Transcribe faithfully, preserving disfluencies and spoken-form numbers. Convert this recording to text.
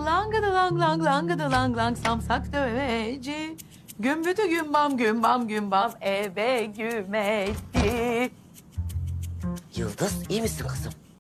Langıdı lang lang langıdı lang lang samsak dövmeci. Gümbüdü gümbam gümbam gümbam eve gümetti. Yıldız iyi misin kızım?